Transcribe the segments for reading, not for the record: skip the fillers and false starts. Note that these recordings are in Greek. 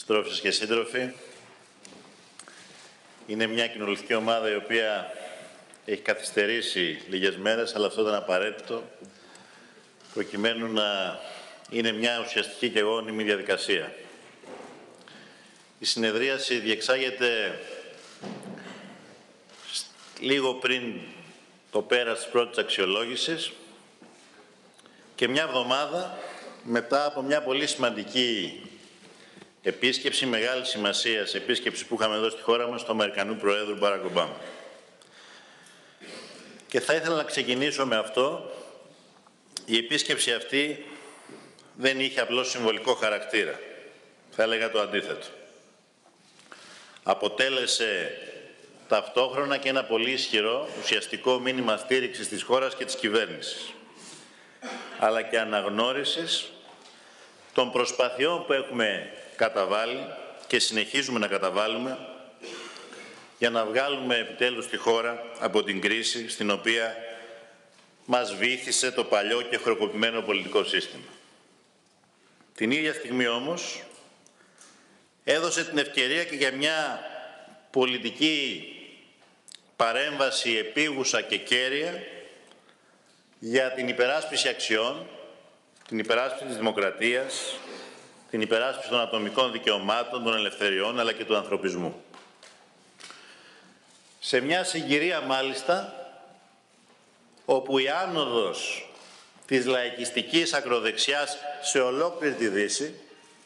Συντρόφισσες και σύντροφοι, είναι μια κοινοβουλευτική ομάδα η οποία έχει καθυστερήσει λίγες μέρες, αλλά αυτό ήταν απαραίτητο προκειμένου να είναι μια ουσιαστική και γόνιμη διαδικασία. Η συνεδρίαση διεξάγεται λίγο πριν το πέρας της πρώτης αξιολόγησης και μια εβδομάδα μετά από μια πολύ σημαντική επίσκεψη, μεγάλη σημασίας επίσκεψη που είχαμε εδώ στη χώρα μας του Αμερικανού Προέδρου Μπάρακ Ομπάμα. Και θα ήθελα να ξεκινήσω με αυτό. Η επίσκεψη αυτή δεν είχε απλώς συμβολικό χαρακτήρα. Θα έλεγα το αντίθετο. Αποτέλεσε ταυτόχρονα και ένα πολύ ισχυρό ουσιαστικό μήνυμα στήριξης της χώρας και της κυβέρνησης, αλλά και αναγνώρισης των προσπαθειών που έχουμε καταβάλει και συνεχίζουμε να καταβάλουμε για να βγάλουμε επιτέλους τη χώρα από την κρίση στην οποία μας βύθισε το παλιό και χρεοκοπημένο πολιτικό σύστημα. Την ίδια στιγμή όμως έδωσε την ευκαιρία και για μια πολιτική παρέμβαση επίγουσα και κέρια για την υπεράσπιση αξιών, την υπεράσπιση της δημοκρατίας, την υπεράσπιση των ατομικών δικαιωμάτων, των ελευθεριών, αλλά και του ανθρωπισμού. Σε μια συγκυρία μάλιστα, όπου η άνοδος της λαϊκιστικής ακροδεξιάς σε ολόκληρη τη Δύση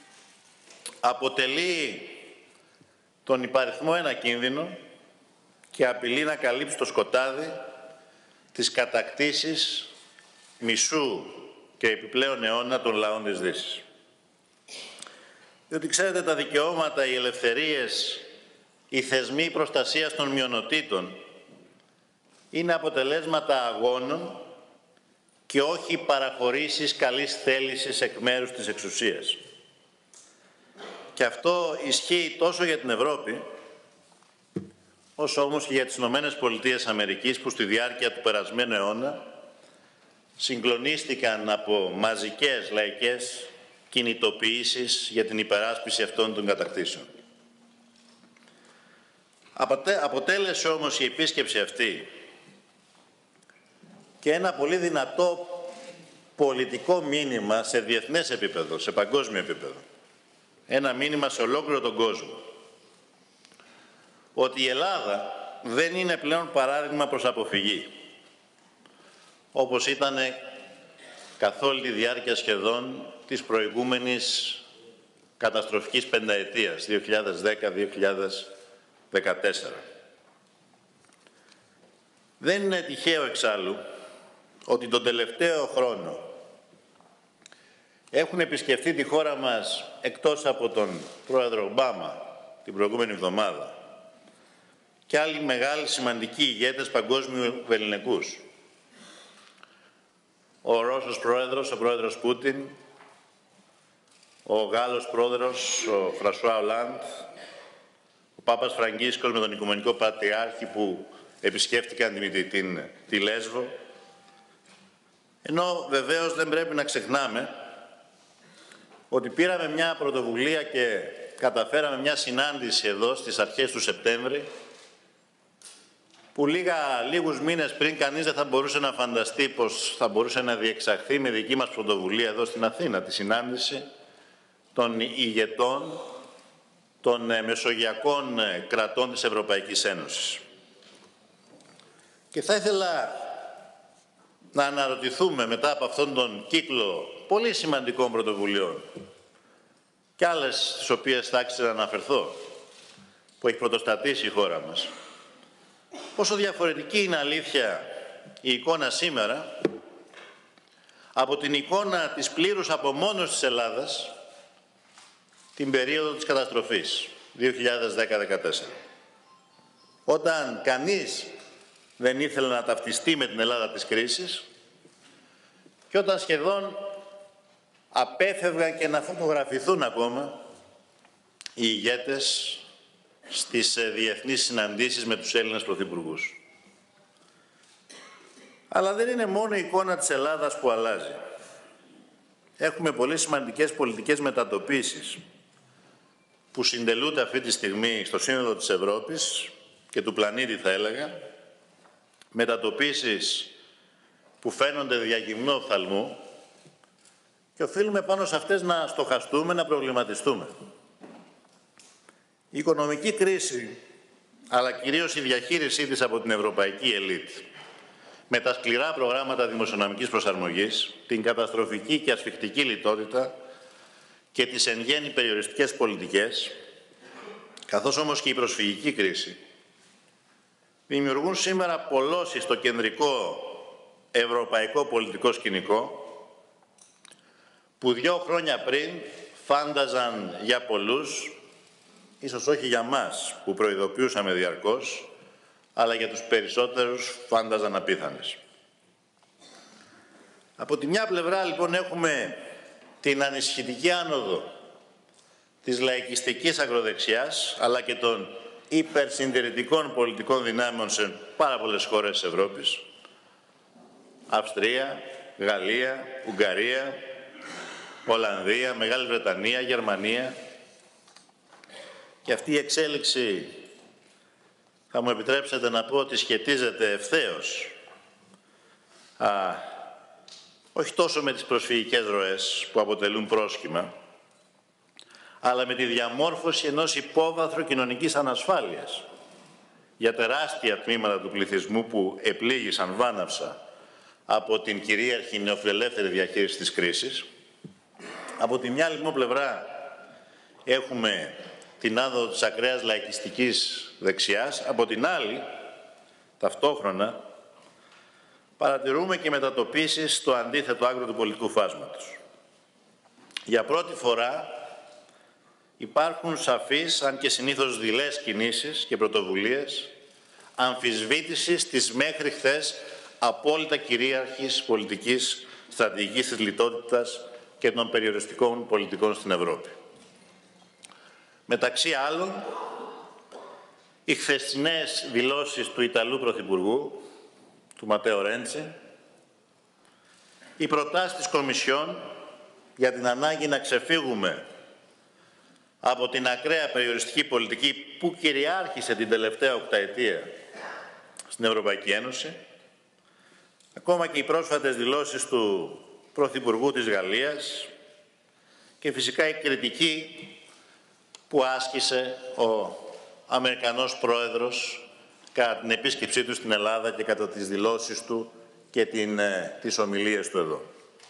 αποτελεί τον υπαριθμό ένα κίνδυνο και απειλεί να καλύψει το σκοτάδι της κατακτήσης μισού και επιπλέον αιώνα των λαών της Δύσης. Διότι ξέρετε, τα δικαιώματα, οι ελευθερίες, οι θεσμοί προστασίας των μειονοτήτων είναι αποτελέσματα αγώνων και όχι παραχωρήσεις καλής θέλησης εκ μέρους της εξουσίας. Και αυτό ισχύει τόσο για την Ευρώπη, όσο όμως και για τις Ηνωμένες Πολιτείες Αμερικής, που στη διάρκεια του περασμένου αιώνα συγκλονίστηκαν από μαζικές λαϊκές κινητοποιήσεις για την υπεράσπιση αυτών των κατακτήσεων. Αποτέλεσε όμως η επίσκεψη αυτή και ένα πολύ δυνατό πολιτικό μήνυμα σε διεθνές επίπεδο, σε παγκόσμιο επίπεδο. Ένα μήνυμα σε ολόκληρο τον κόσμο. Ότι η Ελλάδα δεν είναι πλέον παράδειγμα προς αποφυγή, όπως ήταν καθ' όλη τη διάρκεια σχεδόν της προηγούμενης καταστροφικής πενταετίας, 2010-2014. Δεν είναι τυχαίο εξάλλου ότι τον τελευταίο χρόνο έχουν επισκεφτεί τη χώρα μας, εκτός από τον πρόεδρο Ομπάμα την προηγούμενη εβδομάδα, και άλλοι μεγάλοι σημαντικοί ηγέτες παγκόσμιου βεληνικούς. Ο Ρώσος πρόεδρος, ο πρόεδρος Πούτιν, ο Γάλλος πρόεδρος, ο Φρανσουά Ολάντ, ο Πάπας Φραγκίσκος με τον Οικουμενικό Πατριάρχη που επισκέφτηκαν τη Λέσβο. Ενώ βεβαίως δεν πρέπει να ξεχνάμε ότι πήραμε μια πρωτοβουλία και καταφέραμε μια συνάντηση εδώ στις αρχές του Σεπτέμβρη, που λίγους μήνες πριν κανείς δεν θα μπορούσε να φανταστεί πως θα μπορούσε να διεξαχθεί με δική μας πρωτοβουλία εδώ στην Αθήνα, τη συνάντηση των ηγετών των μεσογειακών κρατών της Ευρωπαϊκής Ένωσης. Και θα ήθελα να αναρωτηθούμε μετά από αυτόν τον κύκλο πολύ σημαντικών πρωτοβουλειών και άλλες στις οποίες θα άξιζε να αναφερθώ, που έχει πρωτοστατήσει η χώρα μας, πόσο διαφορετική είναι αλήθεια η εικόνα σήμερα από την εικόνα της πλήρους απομόνωσης της Ελλάδας την περίοδο της καταστροφής 2010-2014. Όταν κανείς δεν ήθελε να ταυτιστεί με την Ελλάδα της κρίσης και όταν σχεδόν απέφευγαν και να φωτογραφηθούν ακόμα οι ηγέτες στις διεθνείς συναντήσεις με τους Έλληνες πρωθυπουργούς. Αλλά δεν είναι μόνο η εικόνα της Ελλάδας που αλλάζει. Έχουμε πολύ σημαντικές πολιτικές μετατοπίσεις που συντελούνται αυτή τη στιγμή στο σύνολο της Ευρώπης και του πλανήτη, θα έλεγα, μετατοπίσεις που φαίνονται διακυμνού οφθαλμού, και οφείλουμε πάνω σε αυτές να στοχαστούμε, να προβληματιστούμε. Η οικονομική κρίση, αλλά κυρίως η διαχείρισή της από την ευρωπαϊκή ελίτ, με τα σκληρά προγράμματα δημοσιονομικής προσαρμογής, την καταστροφική και ασφιχτική λιτότητα και τις εν γέννη περιοριστικές πολιτικές, καθώς όμως και η προσφυγική κρίση, δημιουργούν σήμερα πολλώσεις στο κεντρικό ευρωπαϊκό πολιτικό σκηνικό, που 2 χρόνια πριν φάνταζαν για πολλούς, ίσως όχι για μας που προειδοποιούσαμε διαρκώς, αλλά για τους περισσότερους φάνταζαν απίθανες. Από τη μια πλευρά λοιπόν έχουμε την ανησυχητική άνοδο της λαϊκιστικής ακροδεξιάς, αλλά και των υπερσυντηρητικών πολιτικών δυνάμεων σε πάρα πολλές χώρες της Ευρώπης, Αυστρία, Γαλλία, Ουγγαρία, Ολλανδία, Μεγάλη Βρετανία, Γερμανία. Και αυτή η εξέλιξη, θα μου επιτρέψετε να πω, ότι σχετίζεται ευθέως όχι τόσο με τις προσφυγικές ροές που αποτελούν πρόσχημα, αλλά με τη διαμόρφωση ενός υπόβαθρου κοινωνικής ανασφάλειας για τεράστια τμήματα του πληθυσμού που επλήγησαν βάναυσα από την κυρίαρχη νεοφιλελεύθερη διαχείριση της κρίσης. Από τη μια λοιπόν πλευρά έχουμε την άνοδο της ακραίας λαϊκιστικής δεξιάς, από την άλλη, ταυτόχρονα, παρατηρούμε και μετατοπίσεις στο αντίθετο άκρο του πολιτικού φάσματος. Για πρώτη φορά υπάρχουν σαφείς, αν και συνήθως δειλές κινήσεις και πρωτοβουλίες, αμφισβήτησης της μέχρι χθες απόλυτα κυρίαρχης πολιτικής στρατηγικής της λιτότητας και των περιοριστικών πολιτικών στην Ευρώπη. Μεταξύ άλλων, οι χθεσινές δηλώσεις του Ιταλού Πρωθυπουργού, του Ματέο Ρέντσι, οι προτάσεις της Κομισιόν για την ανάγκη να ξεφύγουμε από την ακραία περιοριστική πολιτική που κυριάρχησε την τελευταία οκταετία στην Ευρωπαϊκή Ένωση, ακόμα και οι πρόσφατες δηλώσεις του Πρωθυπουργού της Γαλλίας και φυσικά η κριτική που άσκησε ο Αμερικανός Πρόεδρος κατά την επίσκεψή του στην Ελλάδα και κατά τις δηλώσεις του και τις ομιλίες του εδώ.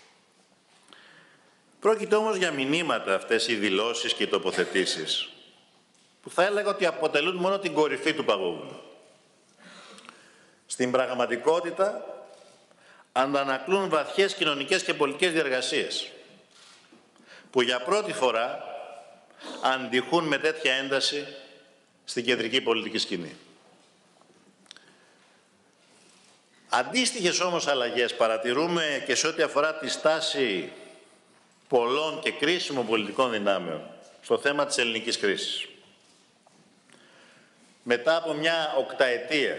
Πρόκειται όμως για μηνύματα αυτές οι δηλώσεις και οι τοποθετήσεις, που θα έλεγα ότι αποτελούν μόνο την κορυφή του παγόβουνου. Στην πραγματικότητα αντανακλούν βαθιές κοινωνικές και πολιτικές διεργασίες, που για πρώτη φορά αντιχούν με τέτοια ένταση στην κεντρική πολιτική σκηνή. Αντίστοιχες όμως αλλαγές παρατηρούμε και σε ό,τι αφορά τη στάση πολλών και κρίσιμων πολιτικών δυνάμεων στο θέμα της ελληνικής κρίσης. Μετά από μια οκταετία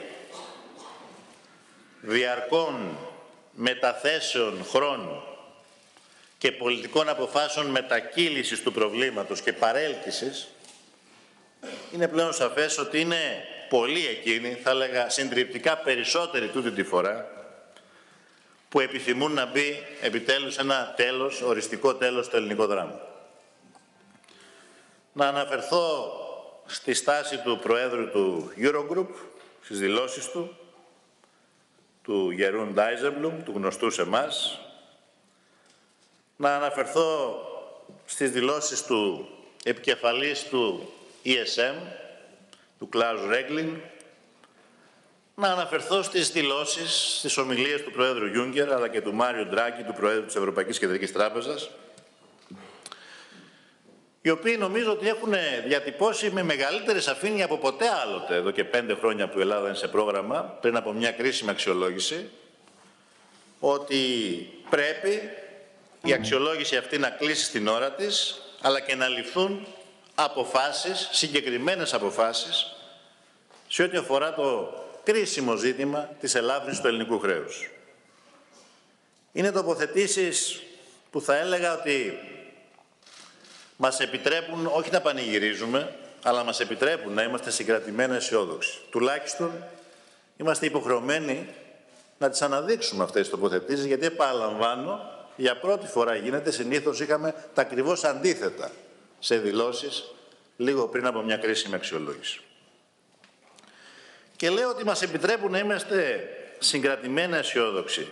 διαρκών μεταθέσεων χρόνου και πολιτικών αποφάσεων μετακύλησης του προβλήματος και παρέλκυσης, είναι πλέον σαφές ότι είναι πολλοί εκείνοι, θα έλεγα συντριπτικά περισσότεροι τούτη τη φορά, που επιθυμούν να μπει επιτέλους ένα τέλος, οριστικό τέλος στο ελληνικό δράμα. Να αναφερθώ στη στάση του Προέδρου του Eurogroup, στις δηλώσεις του Γερούν Ντάιζεμπλουμ, του γνωστού σε εμάς. Να αναφερθώ στις δηλώσεις του επικεφαλής του ESM, του Κλάους Ρέγκλιν. Να αναφερθώ στις δηλώσεις, στις ομιλίες του Προέδρου Γιούγκερ, αλλά και του Μάριο Ντράγκη, του Προέδρου της Ευρωπαϊκής Κεντρικής Τράπεζας, οι οποίοι νομίζω ότι έχουν διατυπώσει με μεγαλύτερη σαφήνεια από ποτέ άλλοτε, εδώ και 5 χρόνια που η Ελλάδα είναι σε πρόγραμμα, πριν από μια κρίσιμη αξιολόγηση, ότι πρέπει η αξιολόγηση αυτή να κλείσει στην ώρα της, αλλά και να ληφθούν αποφάσεις, συγκεκριμένες αποφάσεις, σε ό,τι αφορά το κρίσιμο ζήτημα της ελάφρυνσης του ελληνικού χρέους. Είναι τοποθετήσεις που θα έλεγα ότι μας επιτρέπουν όχι να πανηγυρίζουμε, αλλά μας επιτρέπουν να είμαστε συγκρατημένα αισιόδοξοι. Τουλάχιστον είμαστε υποχρεωμένοι να τις αναδείξουμε αυτές τις τοποθετήσεις, γιατί επαναλαμβάνω, για πρώτη φορά γίνεται, συνήθως είχαμε τα ακριβώς αντίθετα σε δηλώσεις λίγο πριν από μια κρίσιμη αξιολόγηση. Και λέω ότι μας επιτρέπουν να είμαστε συγκρατημένα αισιόδοξοι,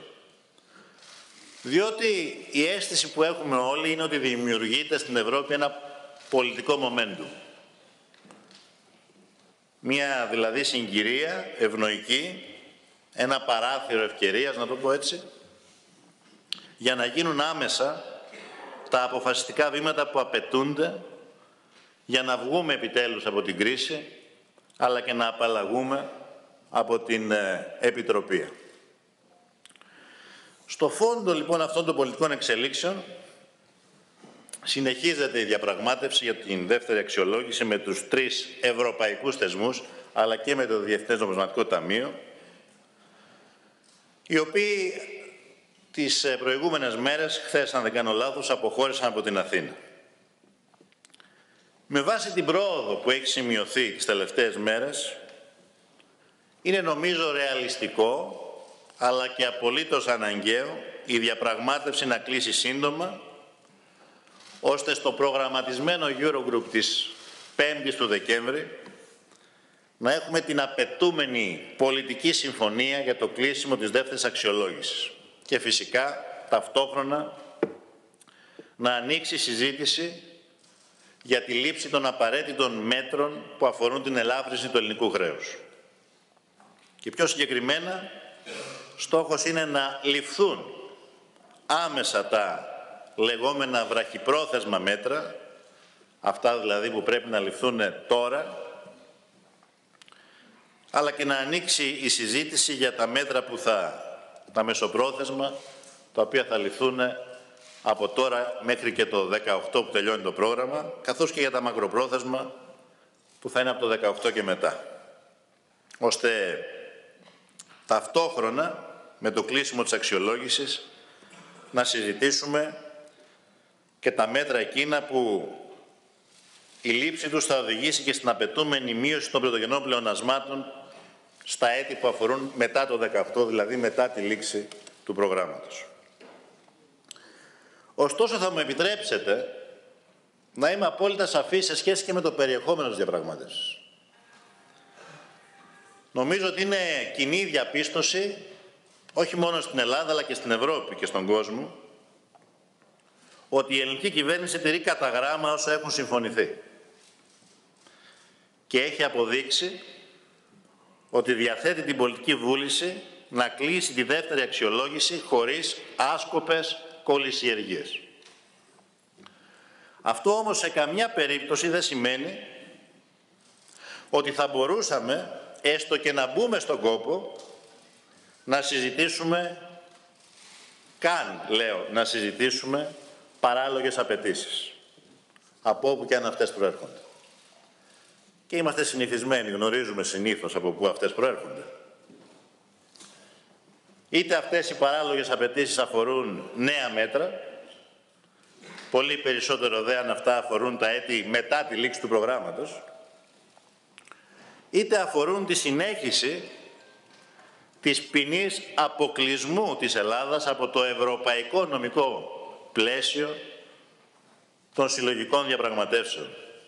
διότι η αίσθηση που έχουμε όλοι είναι ότι δημιουργείται στην Ευρώπη ένα πολιτικό momentum. Μια δηλαδή συγκυρία ευνοϊκή, ένα παράθυρο ευκαιρίας, να το πω έτσι, για να γίνουν άμεσα τα αποφασιστικά βήματα που απαιτούνται για να βγούμε επιτέλους από την κρίση, αλλά και να απαλλαγούμε από την επιτροπία. Στο φόντο λοιπόν αυτών των πολιτικών εξελίξεων συνεχίζεται η διαπραγμάτευση για την δεύτερη αξιολόγηση με τους 3 ευρωπαϊκούς θεσμούς, αλλά και με το Διεθνές Νομισματικό Ταμείο, οι οποίοι τις προηγούμενες μέρες, χθες αν δεν κάνω λάθος, αποχώρησαν από την Αθήνα. Με βάση την πρόοδο που έχει σημειωθεί τις τελευταίες μέρες, είναι νομίζω ρεαλιστικό, αλλά και απολύτως αναγκαίο, η διαπραγμάτευση να κλείσει σύντομα, ώστε στο προγραμματισμένο Eurogroup της 5ης του Δεκέμβρη να έχουμε την απαιτούμενη πολιτική συμφωνία για το κλείσιμο της δεύτερης αξιολόγησης. Και φυσικά, ταυτόχρονα, να ανοίξει συζήτηση για τη λήψη των απαραίτητων μέτρων που αφορούν την ελάφρυνση του ελληνικού χρέους. Και πιο συγκεκριμένα, στόχος είναι να ληφθούν άμεσα τα λεγόμενα βραχυπρόθεσμα μέτρα, αυτά δηλαδή που πρέπει να ληφθούν τώρα, αλλά και να ανοίξει η συζήτηση για τα μέτρα που τα μεσοπρόθεσμα, τα οποία θα ληφθούν από τώρα μέχρι και το 18 που τελειώνει το πρόγραμμα, καθώς και για τα μακροπρόθεσμα που θα είναι από το 18 και μετά. Ώστε ταυτόχρονα με το κλείσιμο της αξιολόγησης να συζητήσουμε και τα μέτρα εκείνα που η λήψη τους θα οδηγήσει και στην απαιτούμενη μείωση των πρωτογενών πλεονασμάτων στα έτη που αφορούν μετά το 18, δηλαδή μετά τη λήξη του προγράμματος. Ωστόσο, θα μου επιτρέψετε να είμαι απόλυτα σαφής σε σχέση και με το περιεχόμενο της διαπραγμάτευσης. Νομίζω ότι είναι κοινή διαπίστωση, όχι μόνο στην Ελλάδα, αλλά και στην Ευρώπη και στον κόσμο, ότι η ελληνική κυβέρνηση τηρεί κατά γράμμα όσα έχουν συμφωνηθεί. Και έχει αποδείξει ότι διαθέτει την πολιτική βούληση να κλείσει τη δεύτερη αξιολόγηση χωρίς άσκοπες κολυσιεργίες. Αυτό όμως σε καμιά περίπτωση δεν σημαίνει ότι θα μπορούσαμε, έστω και να μπούμε στον κόπο, να συζητήσουμε, να συζητήσουμε παράλογες απαιτήσεις, από όπου και αν αυτές προέρχονται. Και είμαστε συνηθισμένοι, γνωρίζουμε συνήθως από πού αυτές προέρχονται. Είτε αυτές οι παράλογες απαιτήσεις αφορούν νέα μέτρα, πολύ περισσότερο δε αν αυτά αφορούν τα έτη μετά τη λήξη του προγράμματος, είτε αφορούν τη συνέχιση της ποινής αποκλεισμού της Ελλάδας από το ευρωπαϊκό νομικό πλαίσιο των συλλογικών διαπραγματεύσεων.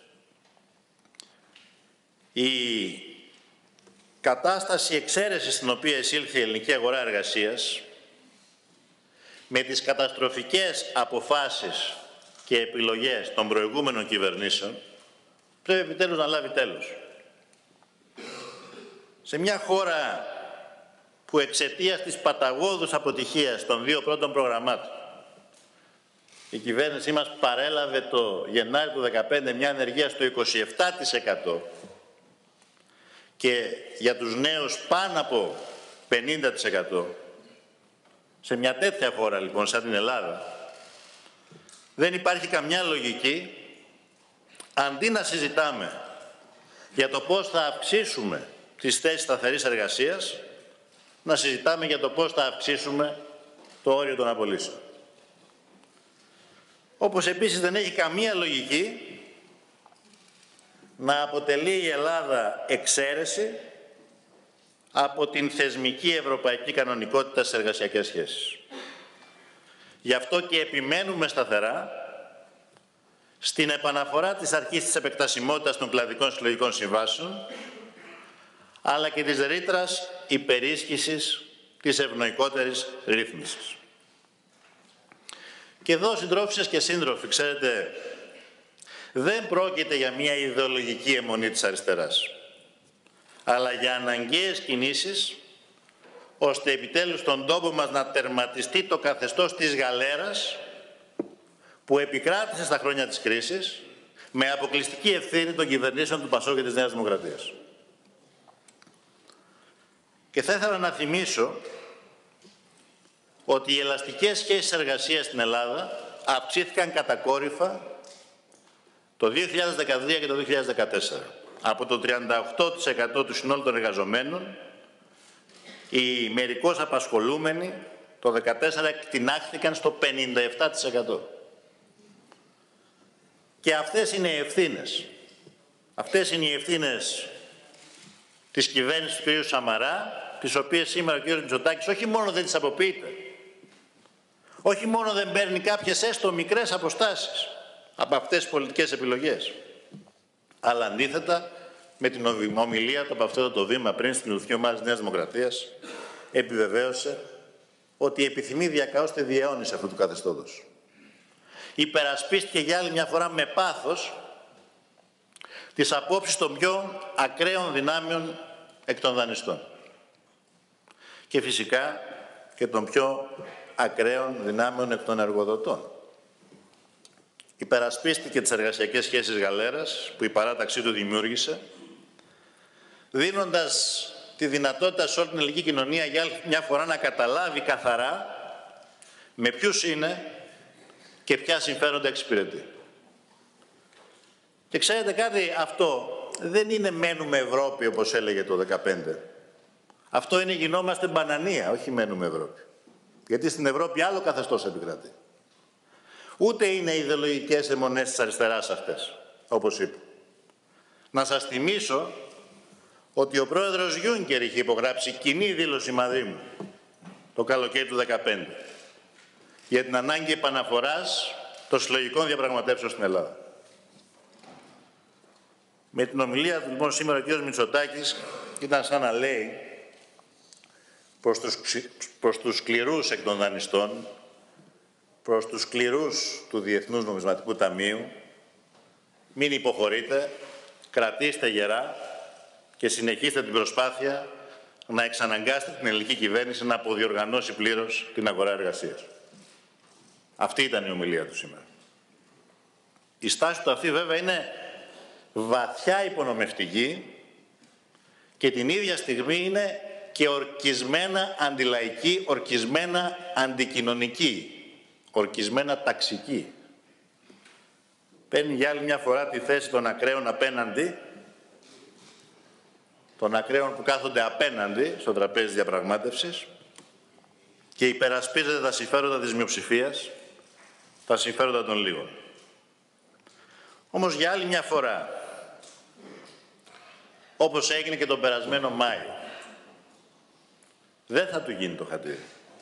Η κατάσταση εξαίρεσης στην οποία εισήλθε η ελληνική αγορά εργασίας, με τις καταστροφικές αποφάσεις και επιλογές των προηγούμενων κυβερνήσεων, πρέπει επιτέλους να λάβει τέλος. Σε μια χώρα που εξαιτίας της παταγώδους αποτυχίας των 2 πρώτων προγραμμάτων, η κυβέρνησή μας παρέλαβε το Γενάρη του 2015 μια ανεργία στο 27% και για τους νέους πάνω από 50%. Σε μια τέτοια χώρα λοιπόν σαν την Ελλάδα, δεν υπάρχει καμιά λογική, αντί να συζητάμε για το πώς θα αυξήσουμε τις θέσεις σταθερής εργασίας, να συζητάμε για το πώς θα αυξήσουμε το όριο των απολύσεων. Όπως επίσης δεν έχει καμία λογική να αποτελεί η Ελλάδα εξαίρεση από την θεσμική ευρωπαϊκή κανονικότητα στις εργασιακές σχέσεις. Γι' αυτό και επιμένουμε σταθερά στην επαναφορά της αρχής της επεκτασιμότητας των κλαδικών συλλογικών συμβάσεων, αλλά και της ρήτρας υπερίσχυσης της ευνοϊκότερης ρύθμισης. Και εδώ, συντρόφισσες και σύντροφοι, ξέρετε, δεν πρόκειται για μια ιδεολογική αιμονή της αριστεράς, αλλά για αναγκαίες κινήσεις, ώστε επιτέλους στον τόπο μας να τερματιστεί το καθεστώς της γαλέρας που επικράτησε στα χρόνια της κρίσης με αποκλειστική ευθύνη των κυβερνήσεων του ΠΑΣΟΚ και της Νέας Δημοκρατίας. Και θα ήθελα να θυμίσω ότι οι ελαστικές σχέσεις εργασίας στην Ελλάδα αυξήθηκαν κατακόρυφα το 2013 και το 2014. Από το 38% του συνόλου των εργαζομένων, οι μερικώς απασχολούμενοι το 2014 εκτινάχθηκαν στο 57%. Και αυτές είναι οι ευθύνες. Αυτές είναι οι ευθύνες της κυβέρνησης του κ. Σαμαρά, τις οποίες σήμερα ο κ. Μητσοτάκης όχι μόνο δεν τις αποποιείται, όχι μόνο δεν παίρνει κάποιες έστω μικρές αποστάσεις από αυτές τις πολιτικές επιλογές, αλλά αντίθετα με την ομιλία του από αυτό το βήμα πριν στην Λουθική Ομάδα της Νέας Δημοκρατίας επιβεβαίωσε ότι επιθυμεί διακαώς τη διαιώνιση αυτού του καθεστώτος. Υπερασπίστηκε για άλλη μια φορά με πάθος τις απόψεις των πιο ακραίων δυνάμεων εκ των δανειστών και φυσικά και των πιο ακραίων δυνάμεων εκ των εργοδοτών. Υπερασπίστηκε τις εργασιακές σχέσεις γαλέρας που η παράταξή του δημιούργησε, δίνοντας τη δυνατότητα σε όλη την ελληνική κοινωνία για άλλη μια φορά να καταλάβει καθαρά με ποιους είναι και ποια συμφέροντα εξυπηρετεί. Και ξέρετε κάτι, αυτό δεν είναι μένουμε Ευρώπη όπως έλεγε το 2015. Αυτό είναι γινόμαστε μπανανία, όχι μένουμε Ευρώπη. Γιατί στην Ευρώπη άλλο καθεστώς επικρατεί. Ούτε είναι ιδεολογικές αιμονές της αριστεράς αυτές, όπως είπα. Να σας θυμίσω ότι ο πρόεδρος Γιούνκερ είχε υπογράψει κοινή δήλωση μαζί μου το καλοκαίρι του 2015 για την ανάγκη επαναφοράς των συλλογικών διαπραγματεύσεων στην Ελλάδα. Με την ομιλία του λοιπόν σήμερα ο κ. Μητσοτάκης ήταν σαν να λέει προς τους σκληρούς εκ των δανειστών, προς τους σκληρούς του Διεθνούς Νομισματικού Ταμείου, μην υποχωρείτε, κρατήστε γερά και συνεχίστε την προσπάθεια να εξαναγκάσετε την ελληνική κυβέρνηση να αποδιοργανώσει πλήρως την αγορά εργασίας. Αυτή ήταν η ομιλία του σήμερα. Η στάση του αυτή βέβαια είναι βαθιά υπονομευτική και την ίδια στιγμή είναι και ορκισμένα αντιλαϊκή, ορκισμένα αντικοινωνική, ορκισμένα ταξική. Παίρνει για άλλη μια φορά τη θέση των ακραίων απέναντι, των ακραίων που κάθονται απέναντι στο τραπέζι διαπραγμάτευσης και υπερασπίζεται τα συμφέροντα της μειοψηφίας, τα συμφέροντα των λίγων. Όμως για άλλη μια φορά, όπως έγινε και τον περασμένο Μάιο, δεν θα του γίνει το χατήρι.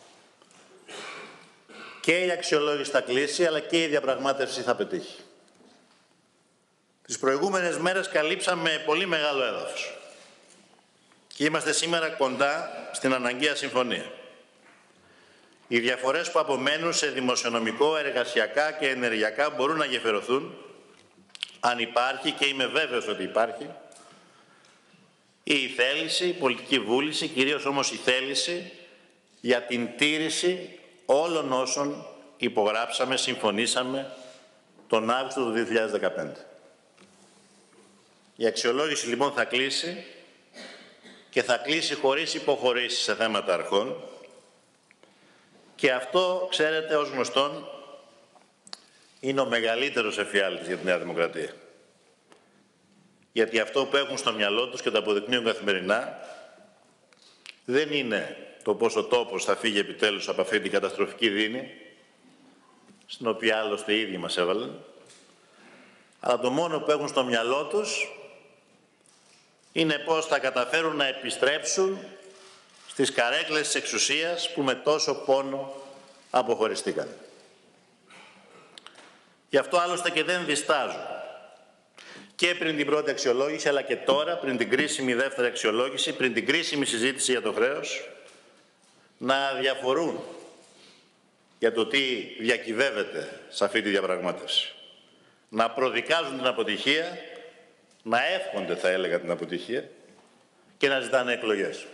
Και η αξιολόγηση θα κλείσει, αλλά και η διαπραγμάτευση θα πετύχει. Τις προηγούμενες μέρες καλύψαμε πολύ μεγάλο έδαφος και είμαστε σήμερα κοντά στην αναγκαία συμφωνία. Οι διαφορές που απομένουν σε δημοσιονομικό, εργασιακά και ενεργειακά μπορούν να γεφυρωθούν, αν υπάρχει, και είμαι βέβαιος ότι υπάρχει, η θέληση, η πολιτική βούληση, κυρίως όμως η θέληση για την τήρηση όλων όσων υπογράψαμε, συμφωνήσαμε τον Αύγουστο του 2015. Η αξιολόγηση λοιπόν θα κλείσει και θα κλείσει χωρίς υποχωρήσεις σε θέματα αρχών και αυτό, ξέρετε, ως γνωστόν, είναι ο μεγαλύτερος εφιάλτης για τη Νέα Δημοκρατία. Γιατί αυτό που έχουν στο μυαλό τους και το αποδεικνύουν καθημερινά δεν είναι το πώς ο τόπος θα φύγει επιτέλους από αυτή την καταστροφική δίνη στην οποία άλλωστε οι ίδιοι μας έβαλαν, αλλά το μόνο που έχουν στο μυαλό τους είναι πώς θα καταφέρουν να επιστρέψουν στις καρέκλες της εξουσίας που με τόσο πόνο αποχωριστήκαν. Γι' αυτό άλλωστε και δεν διστάζουν και πριν την πρώτη αξιολόγηση, αλλά και τώρα, πριν την κρίσιμη δεύτερη αξιολόγηση, πριν την κρίσιμη συζήτηση για το χρέος, να διαφορούν για το τι διακυβεύεται σε αυτή τη διαπραγμάτευση. Να προδικάζουν την αποτυχία, να εύχονται, θα έλεγα, την αποτυχία και να ζητάνε εκλογές.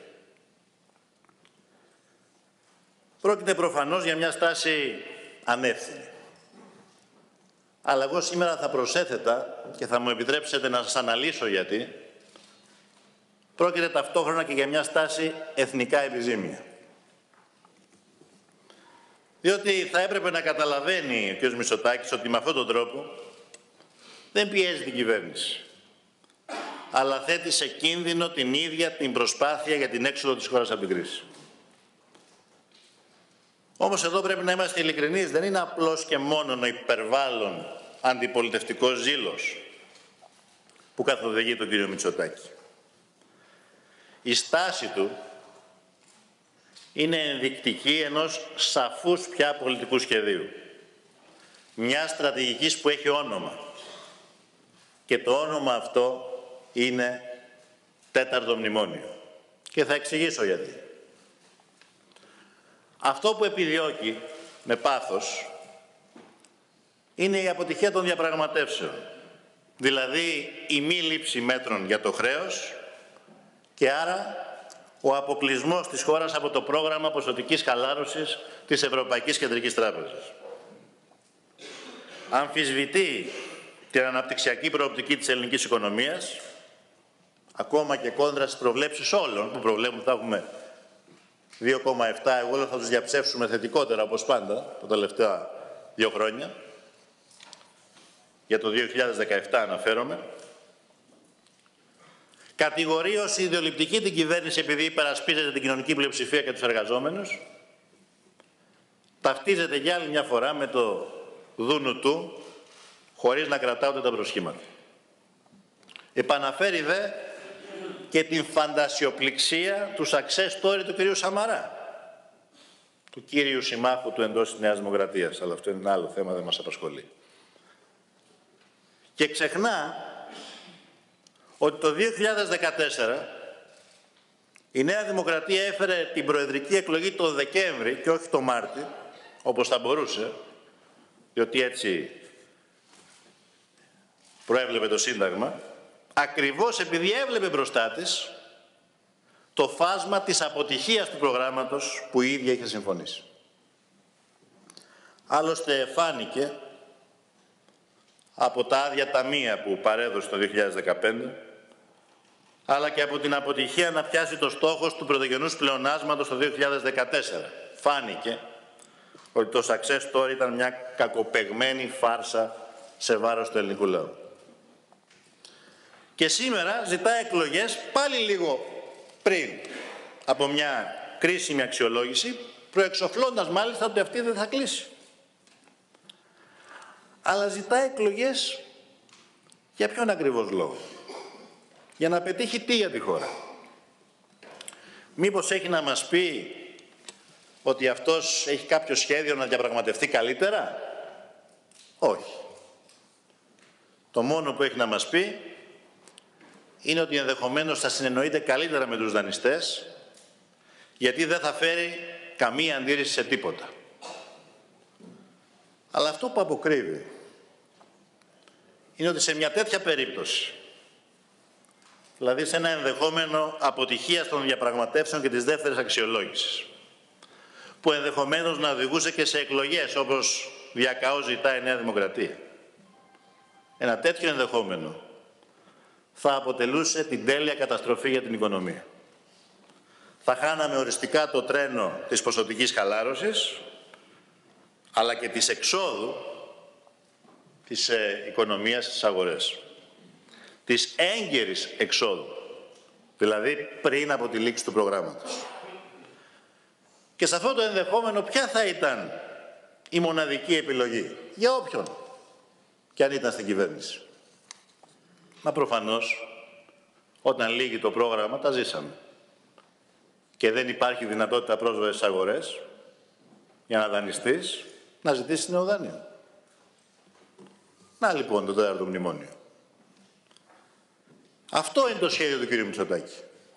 Πρόκειται προφανώς για μια στάση ανεύθυνη. Αλλά εγώ σήμερα θα προσέθετα, και θα μου επιτρέψετε να σας αναλύσω γιατί, πρόκειται ταυτόχρονα και για μια στάση εθνικά επιζήμια. Διότι θα έπρεπε να καταλαβαίνει ο κ. Μητσοτάκης ότι με αυτόν τον τρόπο δεν πιέζει την κυβέρνηση, αλλά θέτει σε κίνδυνο την ίδια την προσπάθεια για την έξοδο της χώρας από την κρίση. Όμως εδώ πρέπει να είμαστε ειλικρινείς, δεν είναι απλώς και μόνο ο υπερβάλλον αντιπολιτευτικός ζήλος που καθοδηγεί τον κύριο Μητσοτάκη. Η στάση του είναι ενδεικτική ενός σαφούς πια πολιτικού σχεδίου. Μια στρατηγικής που έχει όνομα. Και το όνομα αυτό είναι τέταρτο μνημόνιο. Και θα εξηγήσω γιατί. Αυτό που επιδιώκει με πάθος είναι η αποτυχία των διαπραγματεύσεων. Δηλαδή η μη λήψη μέτρων για το χρέος και άρα ο αποκλεισμός της χώρας από το πρόγραμμα ποσοτικής χαλάρωσης της Ευρωπαϊκής Κεντρικής Τράπεζας. Αμφισβητεί την αναπτυξιακή προοπτική της ελληνικής οικονομίας, ακόμα και κόντρα στις προβλέψεις όλων, που προβλέπουν ότι θα έχουμε 2,7, εγώ θα τους διαψεύσουμε θετικότερα, όπως πάντα, τα τελευταία 2 χρόνια. Για το 2017 αναφέρομαι. Κατηγορεί ως ιδεολειπτική την κυβέρνηση επειδή υπερασπίζεται την κοινωνική πλειοψηφία και τους εργαζόμενους. Ταυτίζεται για άλλη μια φορά με το δούνου του, χωρίς να κρατά ούτε τα προσχήματα. Επαναφέρει δε και την φαντασιοπληξία του success story του κυρίου Σαμαρά, του κύριου συμμάχου του εντός της Νέας Δημοκρατίας. Αλλά αυτό είναι ένα άλλο θέμα, δεν μας απασχολεί. Και ξεχνά ότι το 2014 η Νέα Δημοκρατία έφερε την προεδρική εκλογή το Δεκέμβρη και όχι το Μάρτι, όπως θα μπορούσε, διότι έτσι προέβλεπε το Σύνταγμα, ακριβώς επειδή έβλεπε μπροστά της το φάσμα της αποτυχίας του προγράμματος που η ίδια είχε συμφωνήσει. Άλλωστε φάνηκε από τα άδεια ταμεία που παρέδωσε το 2015, αλλά και από την αποτυχία να πιάσει το στόχο του πρωτογενούς πλεονάσματος το 2014. Φάνηκε ότι το success story ήταν μια κακοπεγμένη φάρσα σε βάρος του ελληνικού λαού. Και σήμερα ζητά εκλογές πάλι λίγο πριν από μια κρίσιμη αξιολόγηση, προεξοφλώντας μάλιστα ότι αυτή δεν θα κλείσει. Αλλά ζητά εκλογές για ποιον ακριβώς λόγο? Για να πετύχει τι για τη χώρα? Μήπως έχει να μας πει ότι αυτός έχει κάποιο σχέδιο να διαπραγματευτεί καλύτερα? Όχι. Το μόνο που έχει να μας πει είναι ότι ενδεχομένως θα συνεννοείται καλύτερα με τους δανειστές, γιατί δεν θα φέρει καμία αντίρρηση σε τίποτα. Αλλά αυτό που αποκρύβει είναι ότι σε μια τέτοια περίπτωση, δηλαδή σε ένα ενδεχόμενο αποτυχίας των διαπραγματεύσεων και της δεύτερης αξιολόγησης, που ενδεχομένως να οδηγούσε και σε εκλογές, όπως διακαώς ζητάει η Νέα Δημοκρατία, ένα τέτοιο ενδεχόμενο θα αποτελούσε την τέλεια καταστροφή για την οικονομία. Θα χάναμε οριστικά το τρένο της ποσοτικής χαλάρωσης, αλλά και της εξόδου της οικονομίας στις αγορές. Της έγκαιρης εξόδου, δηλαδή πριν από τη λήξη του προγράμματος. Και σε αυτό το ενδεχόμενο ποια θα ήταν η μοναδική επιλογή για όποιον και αν ήταν στην κυβέρνηση. Μα προφανώς, όταν λύγει το πρόγραμμα, τα ζήσαμε. Και δεν υπάρχει δυνατότητα πρόσβασης στις αγορές για να δανειστείς, να ζητήσεις νέο δάνειο. Να λοιπόν το 4ο μνημόνιο. Αυτό είναι το σχέδιο του κ. Μητσοτάκη.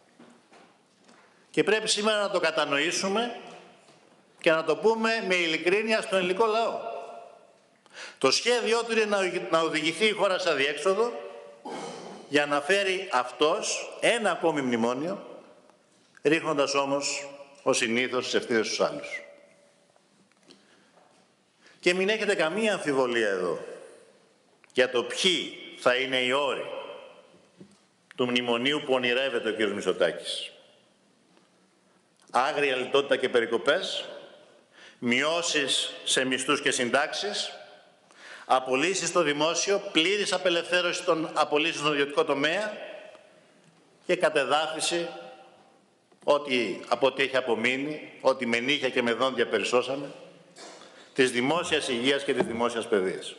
Και πρέπει σήμερα να το κατανοήσουμε και να το πούμε με ειλικρίνεια στον ελληνικό λαό. Το σχέδιό του είναι να οδηγηθεί η χώρα σε αδιέξοδο για να φέρει αυτός ένα ακόμη μνημόνιο, ρίχνοντας όμως, ως συνήθως, τις ευθύνες στους άλλους. Και μην έχετε καμία αμφιβολία εδώ για το ποιοι θα είναι οι όροι του μνημονίου που ονειρεύεται ο κ. Μητσοτάκης. Άγρια λιτότητα και περικοπές, μειώσεις σε μισθούς και συντάξεις, απολύσεις στο δημόσιο, πλήρης απελευθέρωση των απολύσεων στον ιδιωτικό τομέα και κατεδάφιση από ό,τι έχει απομείνει, ότι με νύχια και με δόντια περισσώσαμε, της δημόσιας υγείας και της δημόσιας παιδείας.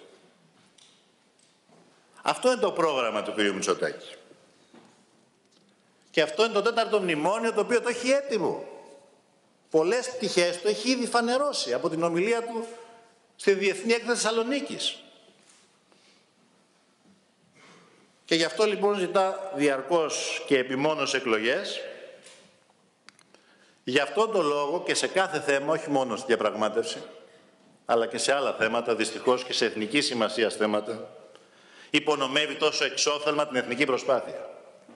Αυτό είναι το πρόγραμμα του κ. Μητσοτάκη. Και αυτό είναι το 4ο μνημόνιο, το οποίο το έχει έτοιμο. Πολλές πτυχές το έχει ήδη φανερώσει από την ομιλία του στη Διεθνή Έκθεση Θεσσαλονίκης. Και γι' αυτό λοιπόν ζητά διαρκώς και επιμόνως εκλογές. Γι' αυτόν τον λόγο και σε κάθε θέμα, όχι μόνο στη διαπραγμάτευση, αλλά και σε άλλα θέματα, δυστυχώς και σε εθνική σημασία θέματα, υπονομεύει τόσο εξόφθαλμα την εθνική προσπάθεια.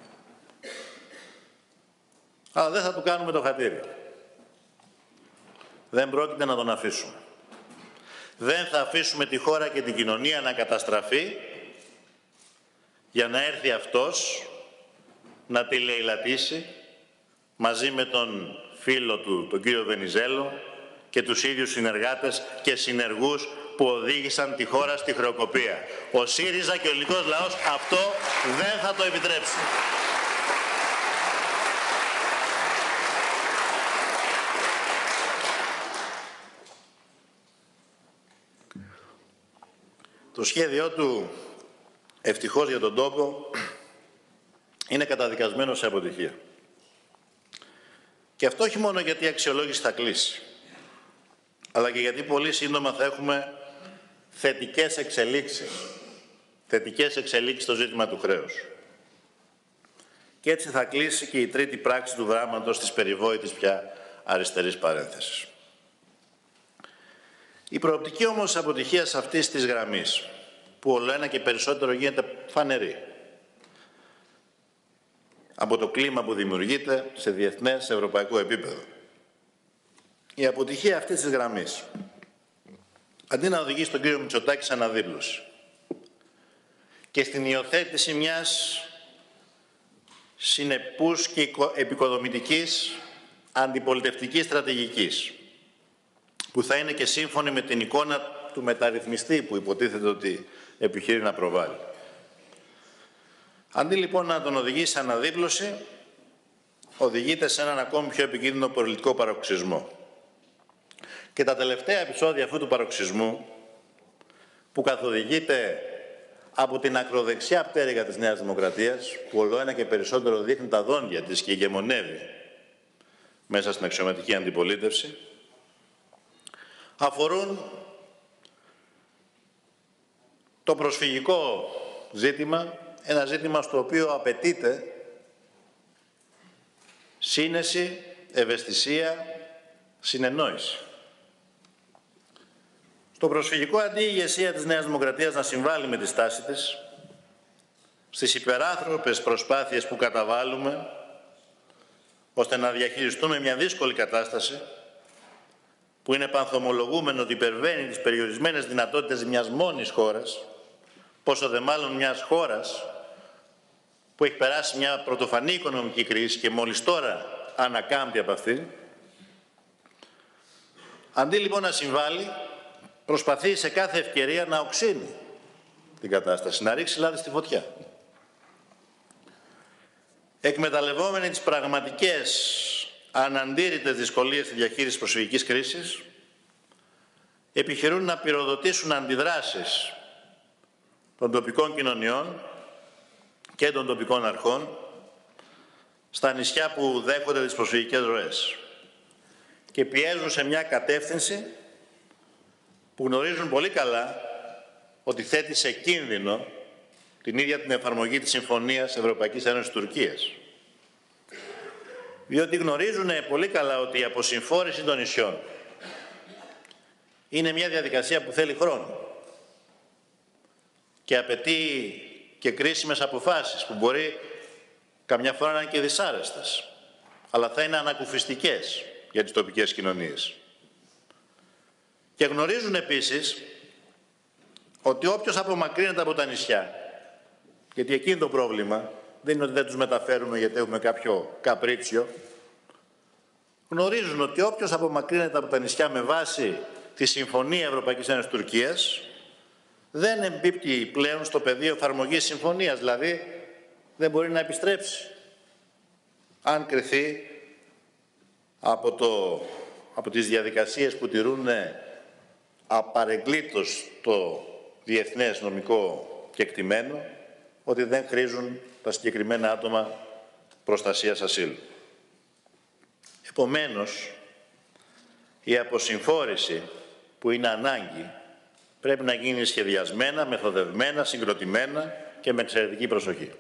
Αλλά δεν θα του κάνουμε το χατήρι. Δεν πρόκειται να τον αφήσουμε. Δεν θα αφήσουμε τη χώρα και την κοινωνία να καταστραφεί για να έρθει αυτός να τη λαιλατήσει μαζί με τον φίλο του, τον κύριο Βενιζέλο, και τους ίδιους συνεργάτες και συνεργούς που οδήγησαν τη χώρα στη χρεοκοπία. Ο ΣΥΡΙΖΑ και ο ελληνικός λαός αυτό δεν θα το επιτρέψει. Το σχέδιό του, ευτυχώς για τον τόπο, είναι καταδικασμένο σε αποτυχία. Και αυτό όχι μόνο γιατί η αξιολόγηση θα κλείσει, αλλά και γιατί πολύ σύντομα θα έχουμε θετικές εξελίξεις στο ζήτημα του χρέους. Και έτσι θα κλείσει και η τρίτη πράξη του δράματος της περιβόητης πια αριστερής παρένθεσης. Η προοπτική όμως αποτυχίας αυτής της γραμμής, που όλο ένα και περισσότερο γίνεται φανερή, από το κλίμα που δημιουργείται σε διεθνές, σε ευρωπαϊκό επίπεδο. Η αποτυχία αυτής της γραμμής, αντί να οδηγήσει τον κύριο Μητσοτάκη σε αναδίπλωση και στην υιοθέτηση μιας συνεπούς και επικοδομητικής αντιπολιτευτικής στρατηγικής, που θα είναι και σύμφωνη με την εικόνα του μεταρρυθμιστή που υποτίθεται ότι επιχειρεί να προβάλλει. Αντί λοιπόν να τον οδηγήσει σε αναδίπλωση, οδηγείται σε έναν ακόμη πιο επικίνδυνο πολιτικό παροξισμό. Και τα τελευταία επεισόδια αυτού του παροξισμού, που καθοδηγείται από την ακροδεξιά πτέρυγα της Νέας Δημοκρατίας, που όλο ένα και περισσότερο δείχνει τα δόντια της και ηγεμονεύει μέσα στην αξιωματική αντιπολίτευση, αφορούν το προσφυγικό ζήτημα, ένα ζήτημα στο οποίο απαιτείται σύνεση, ευαισθησία, συνεννόηση. Στο προσφυγικό, αντί η ηγεσία της Νέας Δημοκρατίας να συμβάλλει με τη στάση της, στις υπεράνθρωπες προσπάθειες που καταβάλουμε, ώστε να διαχειριστούμε μια δύσκολη κατάσταση, που είναι πανθομολογούμενο ότι υπερβαίνει τις περιορισμένες δυνατότητες μιας μόνης χώρας, πόσο δε μάλλον μιας χώρας που έχει περάσει μια πρωτοφανή οικονομική κρίση και μόλις τώρα ανακάμπτει από αυτή. Αντί λοιπόν να συμβάλλει, προσπαθεί σε κάθε ευκαιρία να οξύνει την κατάσταση, να ρίξει λάδι στη φωτιά. Εκμεταλλευόμενοι τις πραγματικές αναντήρητες δυσκολίες στη διαχείριση της προσφυγικής κρίσης, επιχειρούν να πυροδοτήσουν αντιδράσεις των τοπικών κοινωνιών και των τοπικών αρχών στα νησιά που δέχονται τις προσφυγικές ροές και πιέζουν σε μια κατεύθυνση που γνωρίζουν πολύ καλά ότι θέτει σε κίνδυνο την ίδια την εφαρμογή της Συμφωνίας Ευρωπαϊκής Ένωσης Τουρκίας. Διότι γνωρίζουν πολύ καλά ότι η αποσυμφόρηση των νησιών είναι μια διαδικασία που θέλει χρόνο και απαιτεί και κρίσιμες αποφάσεις που μπορεί καμιά φορά να είναι και δυσάρεστες, αλλά θα είναι ανακουφιστικές για τις τοπικές κοινωνίες. Και γνωρίζουν επίσης ότι όποιος απομακρύνεται από τα νησιά, γιατί εκείνο το πρόβλημα δεν είναι ότι δεν τους μεταφέρουμε γιατί έχουμε κάποιο καπρίτσιο, γνωρίζουν ότι όποιος απομακρύνεται από τα νησιά με βάση τη Συμφωνία Ευρωπαϊκής Ένωσης Τουρκίας δεν εμπίπτει πλέον στο πεδίο εφαρμογής συμφωνίας, δηλαδή δεν μπορεί να επιστρέψει αν κριθεί από τις διαδικασίες που τηρούν απαρεγκλήτως το διεθνές νομικό κεκτημένο ότι δεν χρήζουν τα συγκεκριμένα άτομα προστασίας ασύλου. Επομένως, η αποσυμφόρηση που είναι ανάγκη πρέπει να γίνει σχεδιασμένα, μεθοδευμένα, συγκροτημένα και με εξαιρετική προσοχή.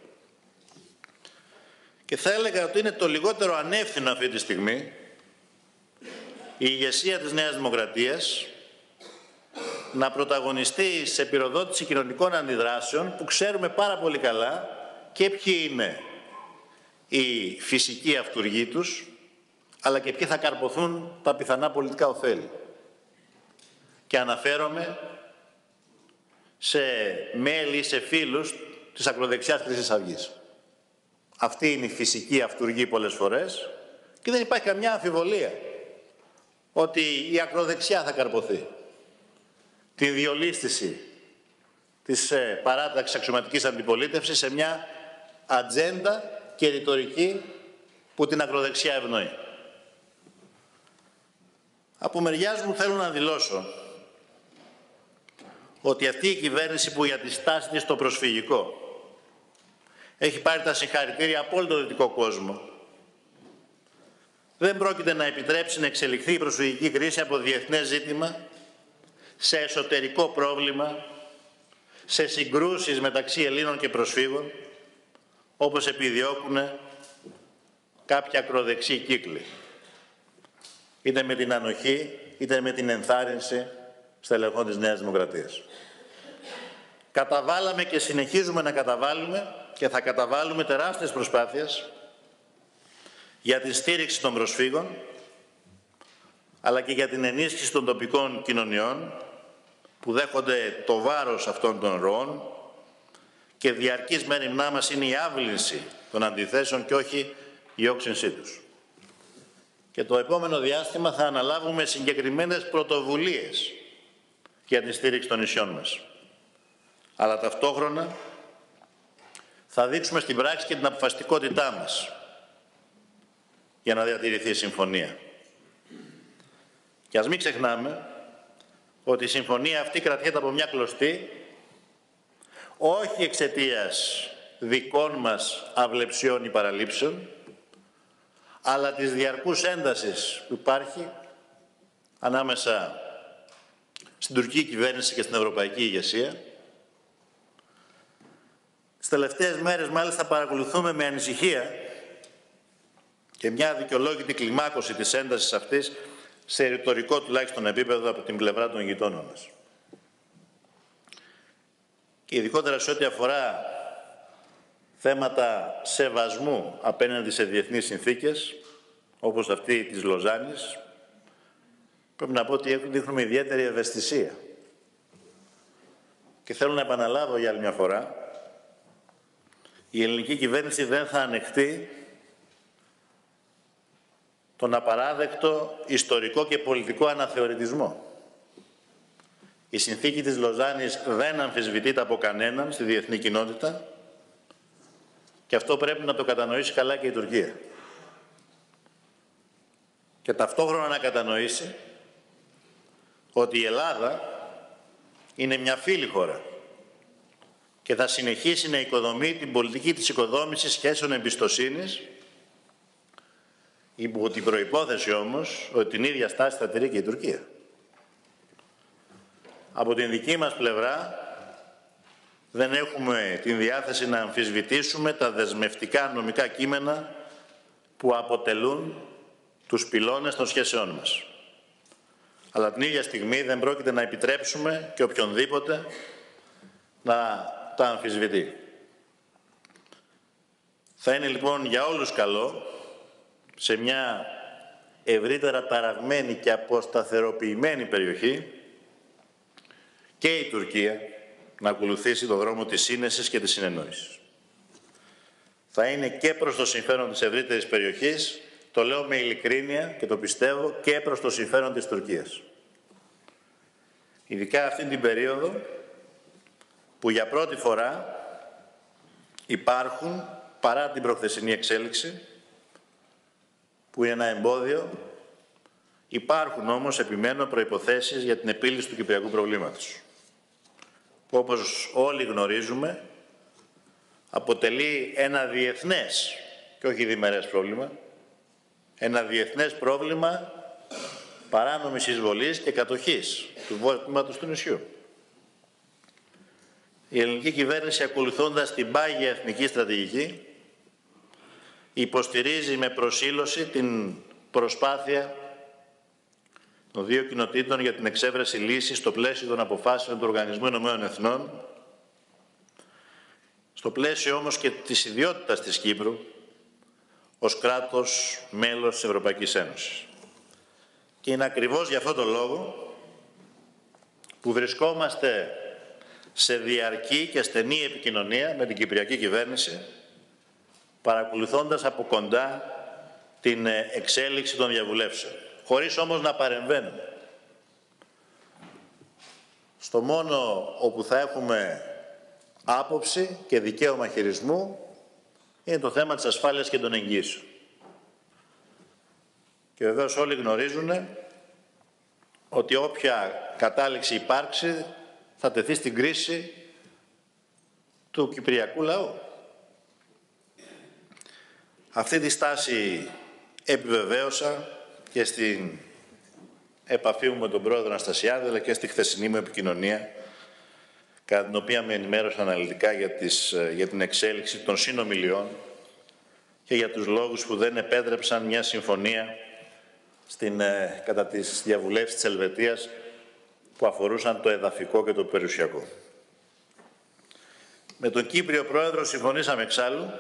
Και θα έλεγα ότι είναι το λιγότερο ανεύθυνο αυτή τη στιγμή η ηγεσία της Νέας Δημοκρατίας να πρωταγωνιστεί σε πυροδότηση κοινωνικών αντιδράσεων που ξέρουμε πάρα πολύ καλά και ποιοι είναι οι φυσικοί αυτούργοι τους, αλλά και ποιοι θα καρποθούν τα πιθανά πολιτικά ωφέλη. Και αναφέρομαι σε μέλη, σε φίλους της ακροδεξιάς Χρυσής Αυγής. Αυτή είναι η φυσική αυτούργη πολλές φορές και δεν υπάρχει καμιά αμφιβολία ότι η ακροδεξιά θα καρποθεί την διολίσθηση της παράταξης αξιωματικής αντιπολίτευσης σε μια ατζέντα και ρητορική που την ακροδεξιά ευνοεί. Από μεριάς μου θέλω να δηλώσω ότι αυτή η κυβέρνηση που για τη στάση της στο προσφυγικό έχει πάρει τα συγχαρητήρια από όλο τον δυτικό κόσμο, δεν πρόκειται να επιτρέψει να εξελιχθεί η προσφυγική κρίση από διεθνές ζήτημα σε εσωτερικό πρόβλημα, σε συγκρούσεις μεταξύ Ελλήνων και προσφύγων, όπως επιδιώκουν κάποια ακροδεξιοί κύκλοι, είτε με την ανοχή, είτε με την ενθάρρυνση στελεχών της Νέας Δημοκρατίας. Καταβάλαμε και συνεχίζουμε να καταβάλουμε και θα καταβάλουμε τεράστιες προσπάθειες για τη στήριξη των προσφύγων, αλλά και για την ενίσχυση των τοπικών κοινωνιών που δέχονται το βάρος αυτών των ροών και διαρκής μέριμνά μας είναι η άβλυνση των αντιθέσεων και όχι η όξυνσή τους. Και το επόμενο διάστημα θα αναλάβουμε συγκεκριμένες πρωτοβουλίες για τη στήριξη των νησιών μας. Αλλά ταυτόχρονα θα δείξουμε στην πράξη και την αποφασιστικότητά μας για να διατηρηθεί η συμφωνία. Και ας μην ξεχνάμε ότι η συμφωνία αυτή κρατιέται από μια κλωστή, όχι εξαιτίας δικών μας αυλεψιών ή παραλήψεων, αλλά της διαρκούς έντασης που υπάρχει ανάμεσα στην τουρκική κυβέρνηση και στην ευρωπαϊκή ηγεσία. Τις τελευταίες μέρες μάλιστα παρακολουθούμε με ανησυχία και μια αδικαιολόγητη κλιμάκωση της έντασης αυτής σε ρητορικό τουλάχιστον επίπεδο από την πλευρά των γειτόνων μας. Και ειδικότερα σε ό,τι αφορά θέματα σεβασμού απέναντι σε διεθνείς συνθήκες, όπως αυτή της Λοζάνης, πρέπει να πω ότι δείχνουμε ιδιαίτερη ευαισθησία. Και θέλω να επαναλάβω για άλλη μια φορά, η ελληνική κυβέρνηση δεν θα ανεχτεί τον απαράδεκτο ιστορικό και πολιτικό αναθεωρητισμό. Η συνθήκη της Λοζάνης δεν αμφισβητείται από κανέναν στη διεθνή κοινότητα και αυτό πρέπει να το κατανοήσει καλά και η Τουρκία. Και ταυτόχρονα να κατανοήσει ότι η Ελλάδα είναι μια φίλη χώρα και θα συνεχίσει να οικοδομεί την πολιτική της οικοδόμησης σχέσεων εμπιστοσύνης, υπό την προϋπόθεση όμως ότι την ίδια στάση θα τηρεί και η Τουρκία. Από την δική μας πλευρά δεν έχουμε την διάθεση να αμφισβητήσουμε τα δεσμευτικά νομικά κείμενα που αποτελούν τους πυλώνες των σχέσεών μας. Αλλά την ίδια στιγμή δεν πρόκειται να επιτρέψουμε και οποιονδήποτε να τα αμφισβητεί. Θα είναι λοιπόν για όλους καλό σε μια ευρύτερα ταραγμένη και αποσταθεροποιημένη περιοχή και η Τουρκία να ακολουθήσει τον δρόμο της σύνεσης και της συνεννόησης. Θα είναι και προς το συμφέρον της ευρύτερης περιοχής, το λέω με ειλικρίνεια και το πιστεύω, και προς το συμφέρον της Τουρκίας. Ειδικά αυτή την περίοδο που για πρώτη φορά υπάρχουν, παρά την προχθεσινή εξέλιξη, που είναι ένα εμπόδιο, υπάρχουν όμως, επιμένω, προϋποθέσεις για την επίλυση του κυπριακού προβλήματος, που όπως όλοι γνωρίζουμε αποτελεί ένα διεθνές και όχι διμερές πρόβλημα, ένα διεθνές πρόβλημα παράνομης εισβολής και κατοχής του βόρειου τμήματος του νησιού. Η ελληνική κυβέρνηση, ακολουθώντας την πάγια εθνική στρατηγική, υποστηρίζει με προσήλωση την προσπάθεια των δύο κοινοτήτων για την εξέβρεση λύσης στο πλαίσιο των αποφάσεων του Οργανισμού Ηνωμένων Εθνών, στο πλαίσιο όμως και της ιδιότητας της Κύπρου ως κράτος μέλος της Ευρωπαϊκής Ένωσης. Και είναι ακριβώς για αυτόν τον λόγο που βρισκόμαστε σε διαρκή και στενή επικοινωνία με την κυπριακή κυβέρνηση, παρακολουθώντας από κοντά την εξέλιξη των διαβουλεύσεων, χωρίς όμως να παρεμβαίνουμε. Στο μόνο όπου θα έχουμε άποψη και δικαίωμα χειρισμού είναι το θέμα της ασφάλειας και των εγγύσεων. Και βεβαίως όλοι γνωρίζουν ότι όποια κατάληξη υπάρξει θα τεθεί στην κρίση του κυπριακού λαού. Αυτή τη στάση επιβεβαίωσα και στην επαφή μου με τον πρόεδρο Αναστασιάδη, αλλά και στη χθεσινή μου επικοινωνία, κατά την οποία με ενημέρωσε αναλυτικά για την εξέλιξη των συνομιλιών και για τους λόγους που δεν επέτρεψαν μια συμφωνία κατά τις διαβουλεύσεις της Ελβετίας που αφορούσαν το εδαφικό και το περιουσιακό. Με τον Κύπριο Πρόεδρο συμφωνήσαμε εξάλλου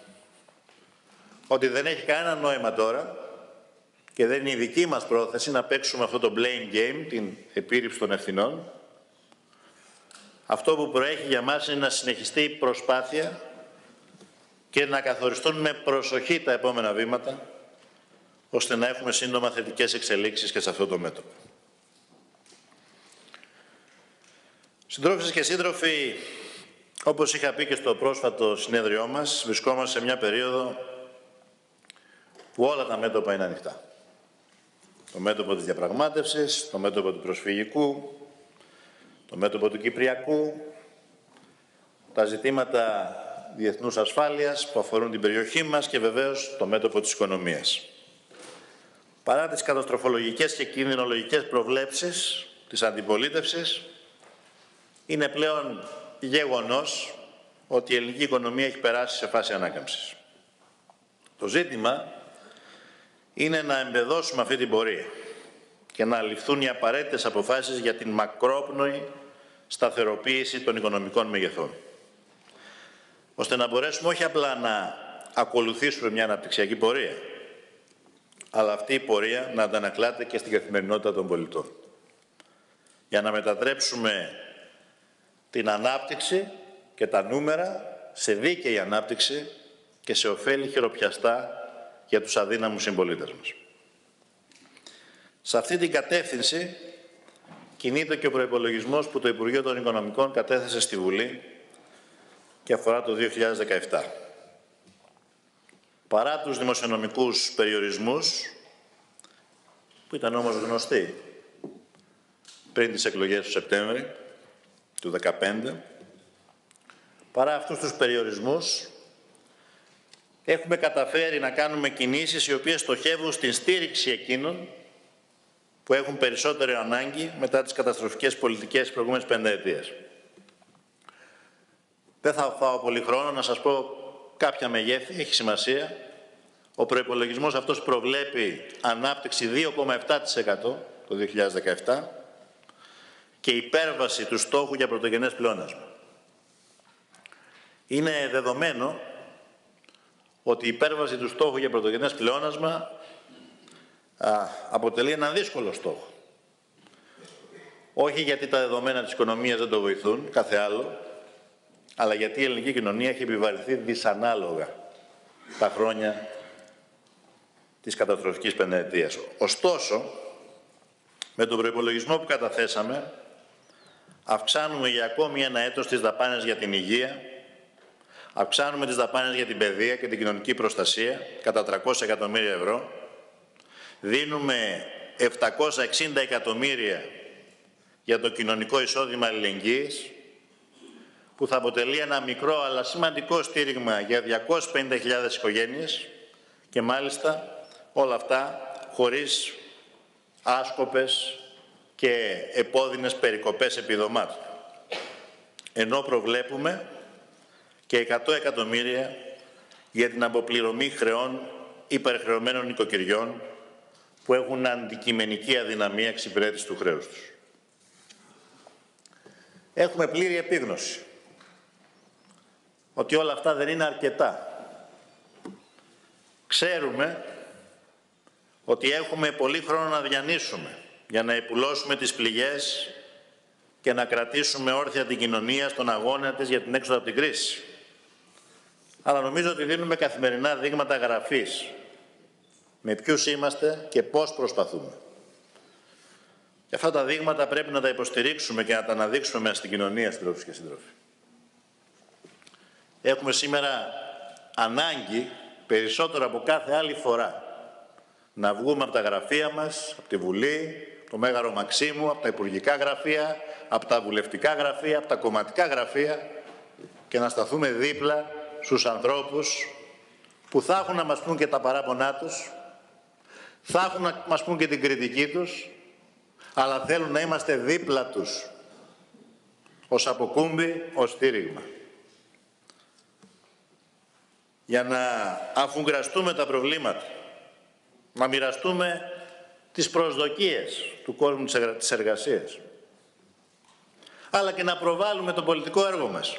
ότι δεν έχει κανένα νόημα τώρα και δεν είναι η δική μας πρόθεση να παίξουμε αυτό το blame game, την επίρρηψη των ευθυνών. Αυτό που προέχει για μας είναι να συνεχιστεί η προσπάθεια και να καθοριστούν με προσοχή τα επόμενα βήματα, ώστε να έχουμε σύντομα θετικές εξελίξεις και σε αυτό το μέτωπο. Συντρόφισσες και σύντροφοι, όπως είχα πει και στο πρόσφατο συνέδριό μας, βρισκόμαστε σε μια περίοδο που όλα τα μέτωπα είναι ανοιχτά. Το μέτωπο της διαπραγμάτευσης, το μέτωπο του προσφυγικού, το μέτωπο του κυπριακού, τα ζητήματα διεθνούς ασφάλειας που αφορούν την περιοχή μας και βεβαίως το μέτωπο της οικονομίας. Παρά τις καταστροφολογικές και κινδυνολογικές προβλέψεις της αντιπολίτευσης, είναι πλέον γεγονός ότι η ελληνική οικονομία έχει περάσει σε φάση ανάκαμψης. Το ζήτημα είναι να εμπεδώσουμε αυτή την πορεία και να ληφθούν οι απαραίτητες αποφάσεις για την μακρόπνοη σταθεροποίηση των οικονομικών μεγεθών, ώστε να μπορέσουμε όχι απλά να ακολουθήσουμε μια αναπτυξιακή πορεία, αλλά αυτή η πορεία να αντανακλάται και στην καθημερινότητα των πολιτών, για να μετατρέψουμε την ανάπτυξη και τα νούμερα σε δίκαιη ανάπτυξη και σε ωφέλη χειροπιαστά για τους αδύναμους συμπολίτες μας. Σε αυτή την κατεύθυνση κινείται και ο προϋπολογισμός που το Υπουργείο των Οικονομικών κατέθεσε στη Βουλή και αφορά το 2017. Παρά τους δημοσιονομικούς περιορισμούς, που ήταν όμως γνωστοί, πριν τις εκλογές του Σεπτέμβρη του 2015. Παρά αυτούς τους περιορισμούς, έχουμε καταφέρει να κάνουμε κινήσεις οι οποίες στοχεύουν στην στήριξη εκείνων που έχουν περισσότερη ανάγκη μετά τις καταστροφικές πολιτικές της προηγούμενης πενταετίας. Δεν θα φάω πολύ χρόνο να σας πω κάποια μεγέθη, έχει σημασία. Ο προϋπολογισμός αυτός προβλέπει ανάπτυξη 2,7% το 2017 και υπέρβαση του στόχου για πρωτογενές πλεόνασμα. Είναι δεδομένο ότι η υπέρβαση του στόχου για πρωτογενές πλεόνασμα αποτελεί ένα δύσκολο στόχο. Όχι γιατί τα δεδομένα της οικονομίας δεν το βοηθούν, κάθε άλλο, αλλά γιατί η ελληνική κοινωνία έχει επιβαρυνθεί δυσανάλογα τα χρόνια της καταστροφικής πενταετίας. Ωστόσο, με τον προϋπολογισμό που καταθέσαμε, αυξάνουμε για ακόμη ένα έτος τις δαπάνες για την υγεία, αυξάνουμε τις δαπάνες για την παιδεία και την κοινωνική προστασία κατά 300 εκατομμύρια ευρώ, δίνουμε 760 εκατομμύρια για το κοινωνικό εισόδημα αλληλεγγύης, που θα αποτελεί ένα μικρό αλλά σημαντικό στήριγμα για 250.000 οικογένειες και μάλιστα όλα αυτά χωρίς άσκοπες και επώδυνες περικοπές επιδομάτων. Ενώ προβλέπουμε και 100 εκατομμύρια για την αποπληρωμή χρεών υπερχρεωμένων νοικοκυριών που έχουν αντικειμενική αδυναμία εξυπηρέτησης του χρέους τους. Έχουμε πλήρη επίγνωση ότι όλα αυτά δεν είναι αρκετά. Ξέρουμε ότι έχουμε πολύ χρόνο να διανύσουμε για να επουλώσουμε τις πληγές και να κρατήσουμε όρθια την κοινωνία στον αγώνα της για την έξοδο από την κρίση. Αλλά νομίζω ότι δίνουμε καθημερινά δείγματα γραφής με ποιους είμαστε και πώς προσπαθούμε. Και αυτά τα δείγματα πρέπει να τα υποστηρίξουμε και να τα αναδείξουμε μέσα στην κοινωνία, συντρόφοι και σύντροφοι. Έχουμε σήμερα ανάγκη, περισσότερο από κάθε άλλη φορά, να βγούμε από τα γραφεία μας, από τη Βουλή, το Μέγαρο Μαξίμου, από τα υπουργικά γραφεία, από τα βουλευτικά γραφεία, από τα κομματικά γραφεία και να σταθούμε δίπλα στους ανθρώπους που θα έχουν να μας πούν και τα παράπονά τους, θα έχουν να μας πούν και την κριτική τους, αλλά θέλουν να είμαστε δίπλα τους, ως αποκούμπι, ως στήριγμα. Για να αφουγκραστούμε τα προβλήματα, να μοιραστούμε τις προσδοκίες του κόσμου της εργασίας, αλλά και να προβάλλουμε το πολιτικό έργο μας,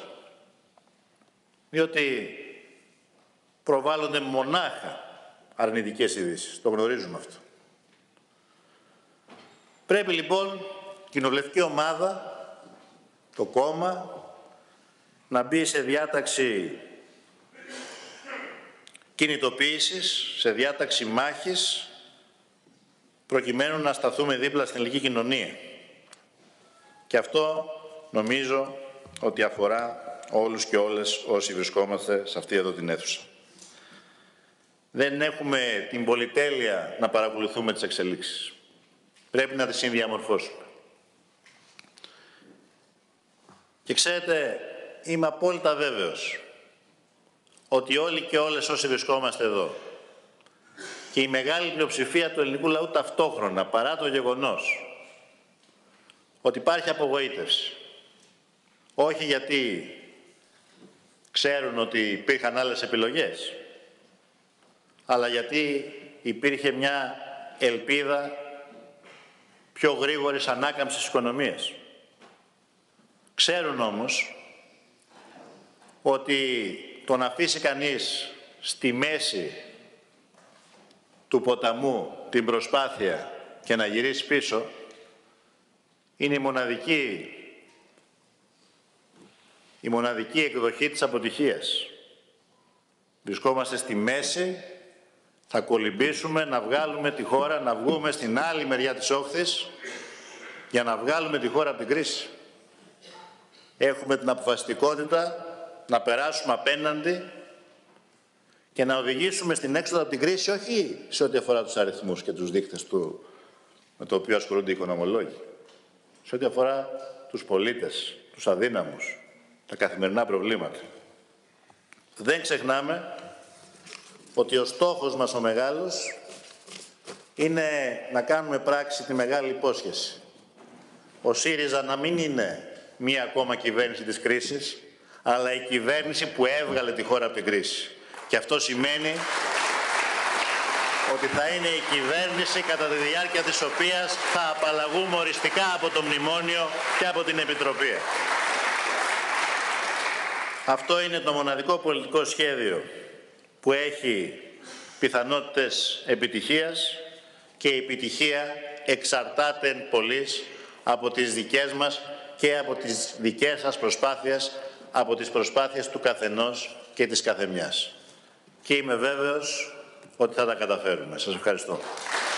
διότι προβάλλονται μονάχα αρνητικές ειδήσεις, το γνωρίζουμε αυτό. Πρέπει λοιπόν η κοινοβουλευτική ομάδα, το κόμμα, να μπει σε διάταξη κινητοποίησης, σε διάταξη μάχης, προκειμένου να σταθούμε δίπλα στην ελληνική κοινωνία. Και αυτό νομίζω ότι αφορά όλους και όλες όσοι βρισκόμαστε σε αυτή εδώ την αίθουσα. Δεν έχουμε την πολυτέλεια να παρακολουθούμε τις εξελίξεις. Πρέπει να τις συνδιαμορφώσουμε. Και ξέρετε, είμαι απόλυτα βέβαιος ότι όλοι και όλες όσοι βρισκόμαστε εδώ και η μεγάλη πλειοψηφία του ελληνικού λαού ταυτόχρονα, παρά το γεγονός ότι υπάρχει απογοήτευση, όχι γιατί ξέρουν ότι υπήρχαν άλλες επιλογές, αλλά γιατί υπήρχε μια ελπίδα πιο γρήγορης ανάκαμψης της οικονομίας. Ξέρουν όμως ότι το να αφήσει κανείς στη μέση του ποταμού την προσπάθεια και να γυρίσει πίσω είναι η μοναδική εκδοχή της αποτυχίας. Βρισκόμαστε στη μέση, θα κολυμπήσουμε να βγάλουμε τη χώρα, να βγούμε στην άλλη μεριά της όχθης για να βγάλουμε τη χώρα από την κρίση. Έχουμε την αποφασιστικότητα να περάσουμε απέναντι και να οδηγήσουμε στην έξοδο από την κρίση, όχι σε ό,τι αφορά τους αριθμούς και τους δείκτες με το οποίο ασχολούνται οι οικονομολόγοι, σε ό,τι αφορά τους πολίτες, τους αδύναμους, τα καθημερινά προβλήματα. Δεν ξεχνάμε ότι ο στόχος μας ο μεγάλος είναι να κάνουμε πράξη τη μεγάλη υπόσχεση. Ο ΣΥΡΙΖΑ να μην είναι μία ακόμα κυβέρνηση της κρίσης, αλλά η κυβέρνηση που έβγαλε τη χώρα από την κρίση. Και αυτό σημαίνει ότι θα είναι η κυβέρνηση κατά τη διάρκεια της οποίας θα απαλλαγούμε οριστικά από το μνημόνιο και από την Επιτροπή. Αυτό είναι το μοναδικό πολιτικό σχέδιο που έχει πιθανότητες επιτυχίας και η επιτυχία εξαρτάται εν πολλοίς από τις δικές μας και από τις δικές σας προσπάθειες, από τις προσπάθειες του καθενός και της καθεμιάς. Και είμαι βέβαιος ότι θα τα καταφέρουμε. Σας ευχαριστώ.